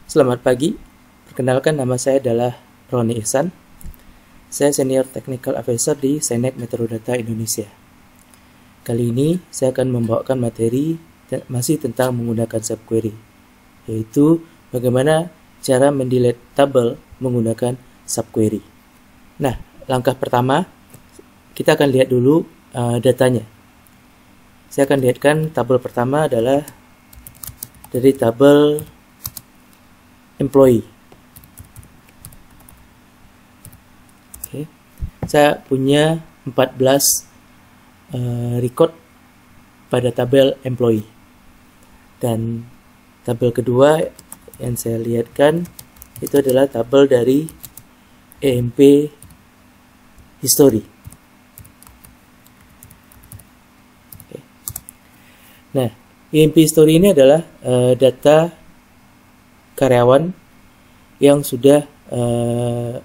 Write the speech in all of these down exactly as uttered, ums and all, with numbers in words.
Selamat pagi, perkenalkan nama saya adalah Roni Ihsan. Saya Senior Technical Advisor di Senet Metrodata Indonesia. Kali ini saya akan membawakan materi masih tentang menggunakan subquery, yaitu bagaimana cara mendelete tabel menggunakan subquery. Nah, langkah pertama, kita akan lihat dulu uh, datanya. Saya akan lihatkan tabel pertama adalah dari tabel employee. Oke. Saya punya empat belas uh, record pada tabel employee. Dan tabel kedua yang saya lihatkan itu adalah tabel dari E M P history. Oke. Nah, E M P history ini adalah uh, data karyawan yang sudah uh,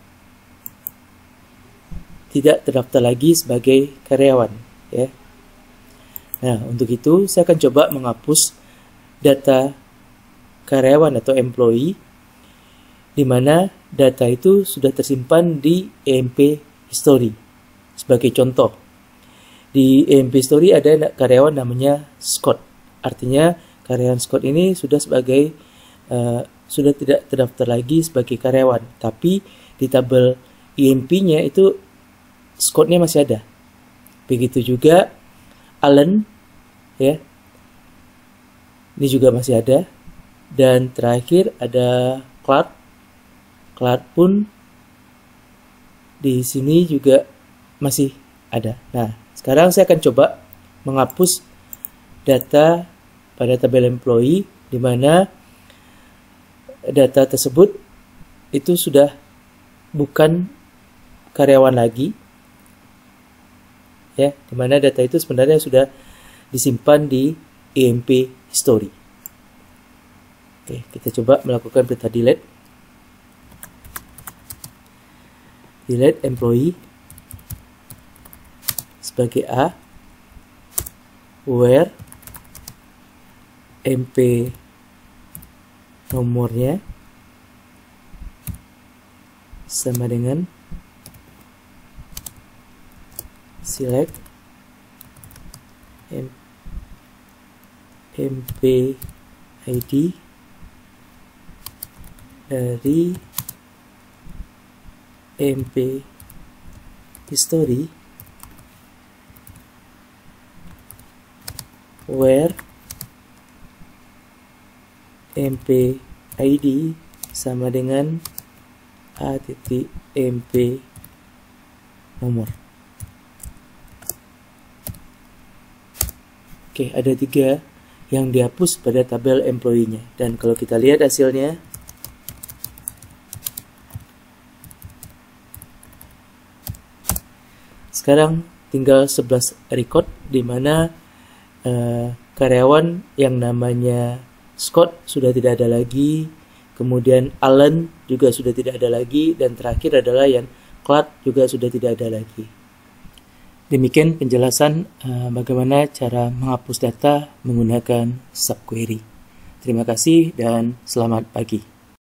tidak terdaftar lagi sebagai karyawan, ya. Nah, untuk itu saya akan coba menghapus data karyawan atau employee di mana data itu sudah tersimpan di E M P history. Sebagai contoh, di E M P history ada karyawan namanya Scott. Artinya karyawan Scott ini sudah sebagai uh, sudah tidak terdaftar lagi sebagai karyawan, tapi di tabel E M P-nya itu Scott-nya masih ada. Begitu juga Allen, ya, ini juga masih ada. Dan terakhir ada Clark. Clark pun di sini juga masih ada. Nah, sekarang saya akan coba menghapus data pada tabel employee di mana data tersebut itu sudah bukan karyawan lagi, ya, dimana data itu sebenarnya sudah disimpan di E M P history. Oke, kita coba melakukan perintah delete. Delete employee sebagai A, where M P nomornya sama dengan select M MP I D dari M P history where M P I D sama dengan A titik M P nomor. Oke, ada tiga yang dihapus pada tabel employee-nya. Dan kalau kita lihat hasilnya, sekarang tinggal sebelas record di mana uh, karyawan yang namanya Scott sudah tidak ada lagi, kemudian Allen juga sudah tidak ada lagi, dan terakhir adalah yang Clark juga sudah tidak ada lagi. Demikian penjelasan uh, bagaimana cara menghapus data menggunakan subquery. Terima kasih dan selamat pagi.